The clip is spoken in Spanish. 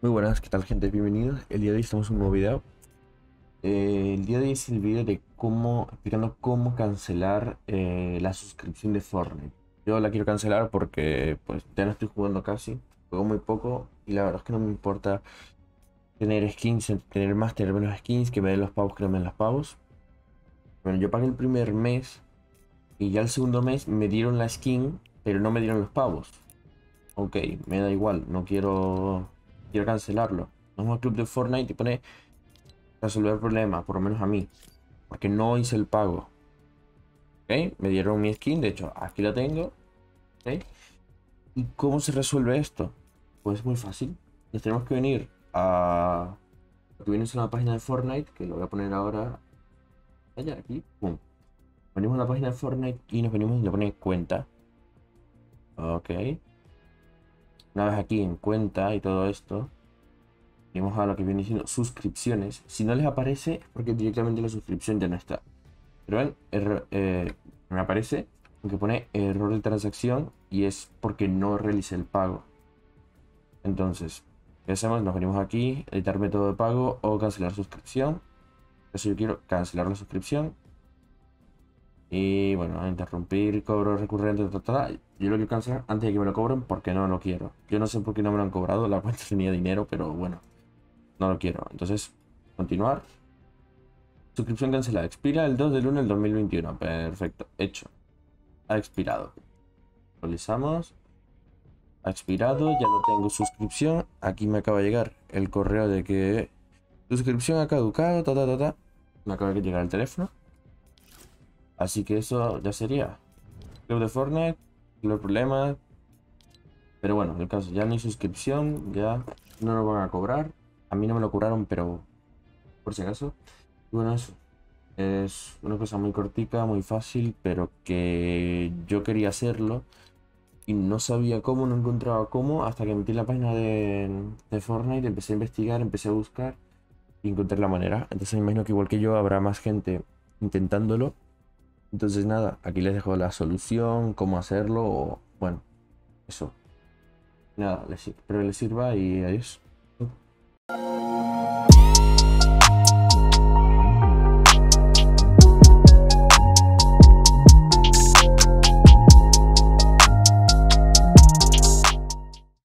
Muy buenas, ¿qué tal gente? Bienvenidos. El día de hoy estamos en un nuevo video. El día de hoy es el video de explicando cómo cancelar la suscripción de Fortnite. Yo la quiero cancelar porque pues ya no estoy jugando casi, juego muy poco y la verdad es que no me importa tener skins, tener más, tener menos skins, que me den los pavos, que no me den los pavos. Bueno, yo pagué el primer mes y ya el segundo mes me dieron la skin, pero no me dieron los pavos. Ok, me da igual, no quiero cancelarlo. Vamos al club de Fortnite y pone resolver problema, por lo menos a mí, porque no hice el pago. ¿Ok? Me dieron mi skin, de hecho, aquí la tengo. ¿Ok? ¿Y cómo se resuelve esto? Pues muy fácil. Nos tenemos que venir a lo que viene a la página de Fortnite, que lo voy a poner ahora. Allá, aquí. Pum. Venimos a la página de Fortnite y nos venimos y le pone cuenta. Ok. Una vez aquí en cuenta y todo esto, venimos a lo que viene siendo suscripciones. Si no les aparece, porque directamente la suscripción ya no está. Pero ven, me aparece que pone error de transacción y es porque no realicé el pago. Entonces, ¿qué hacemos? Nos venimos aquí, editar método de pago o cancelar suscripción. Eso yo quiero cancelar la suscripción. Y bueno, interrumpir cobro recurrente. Yo lo quiero cancelar antes de que me lo cobren porque no lo quiero. Yo no sé por qué no me lo han cobrado, la cuenta tenía dinero, pero bueno, no lo quiero. Entonces, continuar. Suscripción cancelada. Expira el 2 del 1 del 2021. Perfecto, hecho. Ha expirado. Actualizamos. Ha expirado, ya no tengo suscripción. Aquí me acaba de llegar el correo de que suscripción ha caducado, Me acaba de llegar el teléfono. Así que eso ya sería. Club de Fortnite, los problemas. Pero bueno, el caso, ya no hay suscripción, ya no lo van a cobrar. A mí no me lo cobraron, pero por si acaso. Y bueno, eso. Es una cosa muy cortica, muy fácil, pero que yo quería hacerlo. Y no sabía cómo, no encontraba cómo, hasta que metí en la página de Fortnite, empecé a investigar, empecé a buscar y encontré la manera. Entonces me imagino que igual que yo habrá más gente intentándolo. Entonces nada, aquí les dejo la solución, cómo hacerlo, o bueno, eso. Nada, espero que les sirva y adiós.